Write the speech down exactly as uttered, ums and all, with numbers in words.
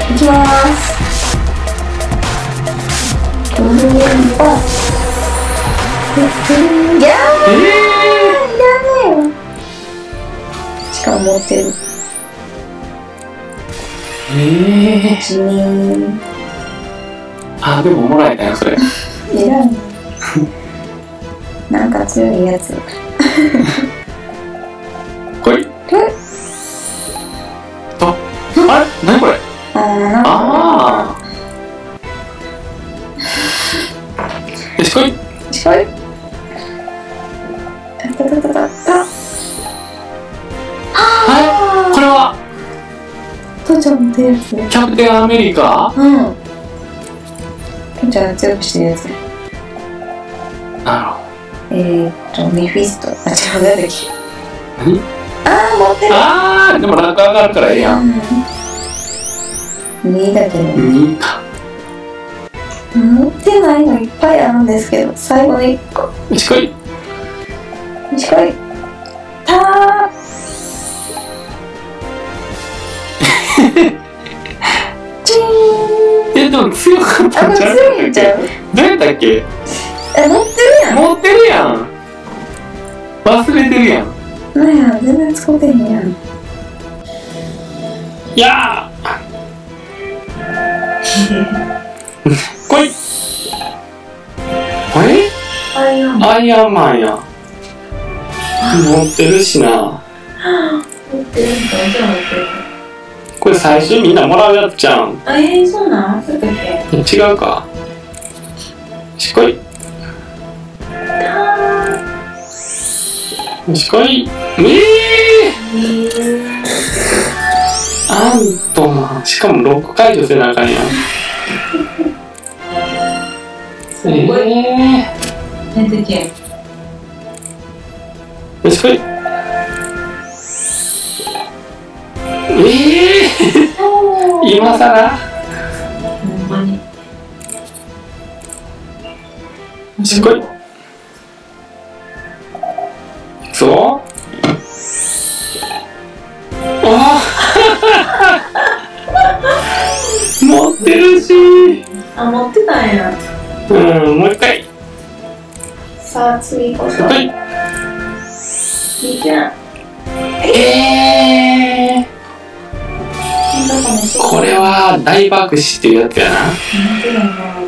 いきまーす。くるんぱ。いやー、いらないよ。しかも持ってる。 ええ地味。 あ、でももらえたよ、それ。 いらん。なんか強いやつ。 こい。と、あれ何これ。 あー、なんか。 ああ。よしこい。 しこい。たたたたた。 あれこれは父ちゃん持ってるやつ。 キャプテンアメリカ。 うん。父ちゃんが強くしてるやつ。 なるほど。 えーっと、メフィスト。あ、違う、なんだっけ。 何あー、持ってる。 ああ、でもランク上がるからええやん。 うん。にだけど。 にか。 持ってないのいっぱいあるんですけど、最後のいっこ。 よしこい。 よしこい。たー。チーン。 え、でも強かっあ、これたんちゃう。 強いんちゃう。 どうやったっけ。 え、持ってるやん。 持ってるやん。忘れてるやん。 なんや、全然使うてへんやん。 いやーこい。あれあいやん。 アイアンマンや。持ってるしな。 持ってるんか、じゃあ持ってる。 これ最初みんなもらうやつじゃん。 あ、えー、そうなんそうだっけ。 違うか。しこい。しこい。ええー、アントマン。しかもロック解除せなあかんやん。ええー。 出てけ。 よしこい。ええー、今さら。 ほんまに。 よしこい。そうあ持ってるし。 あ、持ってたんや。 うん、もう一回。 さあ、次こそ。 はい。 いいじゃん。 ええー、これは大爆死っていうやつやな。 本当だな。